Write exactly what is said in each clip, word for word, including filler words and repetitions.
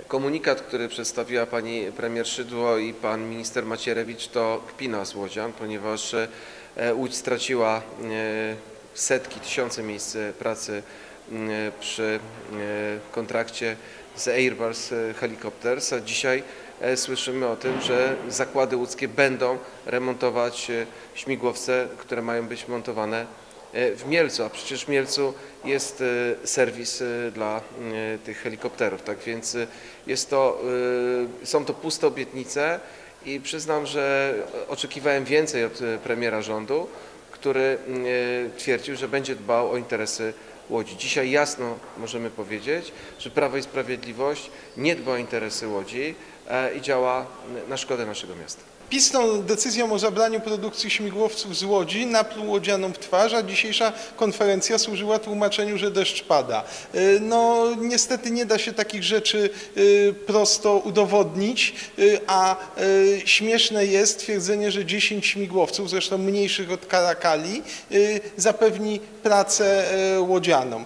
Komunikat, który przedstawiła pani premier Szydło i pan minister Macierewicz, to kpina z łodzian, ponieważ Łódź straciła setki, tysiące miejsc pracy przy kontrakcie z Airbus Helicopters, a dzisiaj słyszymy o tym, że zakłady łódzkie będą remontować śmigłowce, które mają być montowane w Mielcu, a przecież w Mielcu jest serwis dla tych helikopterów, tak więc jest to, są to puste obietnice i przyznam, że oczekiwałem więcej od premiera rządu, który twierdził, że będzie dbał o interesy Łodzi. Dzisiaj jasno możemy powiedzieć, że Prawo i Sprawiedliwość nie dba o interesy Łodzi i działa na szkodę naszego miasta. PiS tą decyzją o zabraniu produkcji śmigłowców z Łodzi napluł łodzianom w twarz, a dzisiejsza konferencja służyła tłumaczeniu, że deszcz pada. No niestety nie da się takich rzeczy prosto udowodnić, a śmieszne jest twierdzenie, że dziesięć śmigłowców, zresztą mniejszych od Karakali, zapewni pracę łodzianom.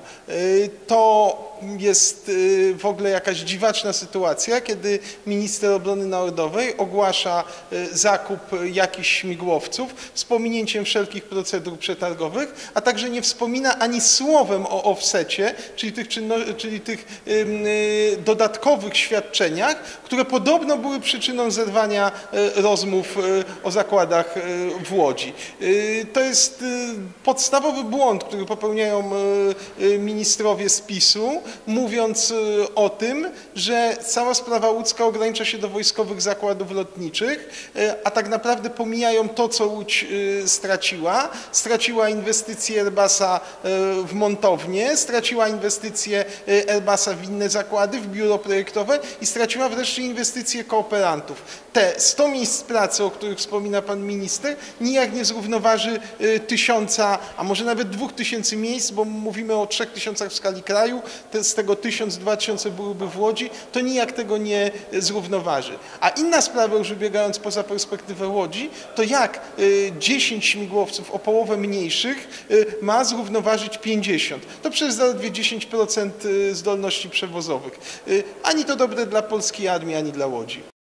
To jest w ogóle jakaś dziwaczna sytuacja, kiedy minister obrony narodowej ogłasza zakup jakichś śmigłowców z pominięciem wszelkich procedur przetargowych, a także nie wspomina ani słowem o offsecie, czyli tych, czyli tych dodatkowych świadczeniach, które podobno były przyczyną zerwania rozmów o zakładach w Łodzi. To jest podstawowy błąd, który popełniają ministrowie z PiS-u, mówiąc o tym, że cała sprawa łódzka ogranicza się do wojskowych zakładów lotniczych, a tak naprawdę pomijają to, co Łódź straciła. Straciła inwestycje Airbusa w montownię, straciła inwestycje Airbusa w inne zakłady, w biuro projektowe i straciła wreszcie inwestycje kooperantów. Te sto miejsc pracy, o których wspomina pan minister, nijak nie zrównoważy tysiąca, a może nawet dwóch tysięcy miejsc, bo mówimy o trzech tysiącach w skali kraju, z tego tysiąc, dwa tysiące byłyby w Łodzi, to nijak tego nie zrównoważy. A inna sprawa, już wybiegając poza perspektywę Łodzi, to jak dziesięć śmigłowców o połowę mniejszych ma zrównoważyć pięćdziesiąt. To przecież zaledwie dziesięć procent zdolności przewozowych. Ani to dobre dla polskiej armii, ani dla Łodzi.